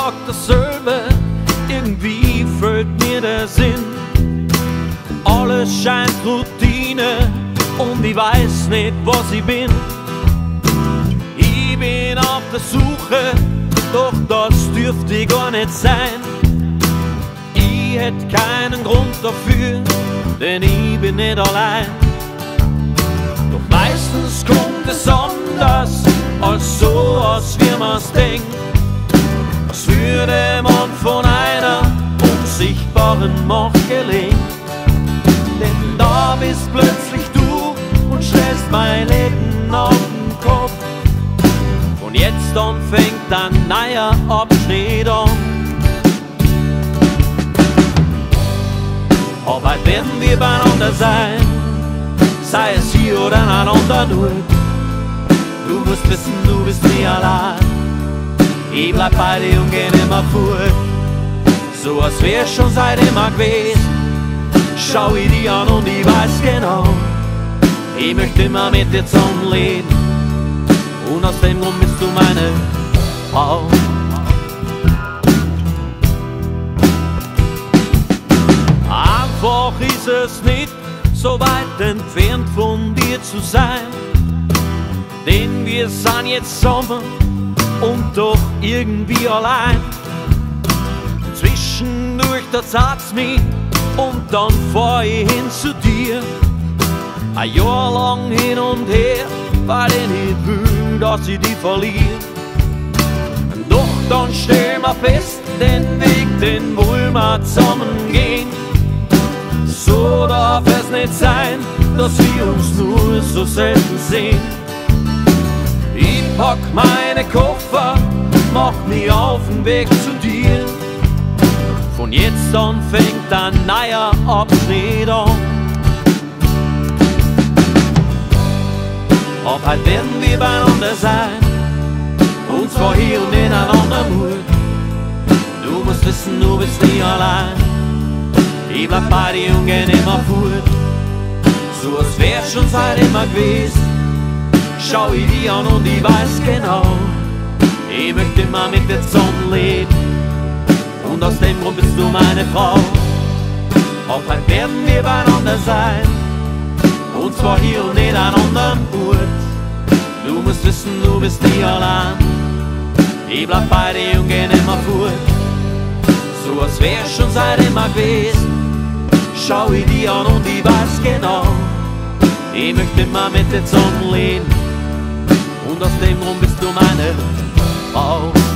Tag dasselbe, irgendwie fehlt mir der Sinn. Alles scheint Routine und ich weiß nicht, was ich bin. Ich bin auf der Suche, doch das dürfte gar nicht sein. Ich hätte keinen Grund dafür, denn ich bin nicht allein. Doch meistens kommt es anders, als so, als wie man's denkt. Als würde man von einer unsichtbaren Macht gelenkt. Denn da bist plötzlich du und stellst mein Leben auf den Kopf. Und jetzt dann fängt ein neuer Abschnitt an. Aber heute werden wir beieinander sein, sei es hier oder an einem anderen Ort. Du musst wissen, du bist nie allein. Ich bleib bei dir und geh nimmer fort. So als wär's schon seit immer gewesen. Schau ich dich an und ich weiß genau, ich möchte immer mit dir zusammenleben. Und aus dem Grund bist du meine Frau. Einfach ist es nicht, so weit entfernt von dir zu sein. Denn wir sind jetzt zusammen und doch irgendwie allein. Zwischendurch da zerrt's mich und dann fahr ich hin zu dir. Ein Jahr lang hin und her, weil ich nicht will, dass ich dich verliere. Doch dann stell mir fest, den Weg, den wollen wir zusammen gehen. So darf es nicht sein, dass wir uns nur so selten sehen. Ich pack meine Koffer, mach mich auf den Weg zu dir. Von jetzt an fängt ein neuer Abschnitt an. Ab heute werden wir beieinander sein, und zwar hier und in einem anderen Ort. Du musst wissen, du bist nie allein. Ich bleib bei dir und geh nimmer fort. So als wär's schon seit immer gewesen. Schau ich dich an und ich weiß genau, ich möchte immer mit dir zusammenleben. Und aus dem Grund bist du meine Frau. Auch heute werden wir beieinander sein, und zwar hier und in einem anderen Ort. Du musst wissen, du bist nie allein. Ich bleib bei dir und geh nimmer fort. So als wär's schon seit immer gewesen. Schau ich dich an und ich weiß genau, ich möchte immer mit dir zusammenleben. Und aus dem Grund bist du meine Frau.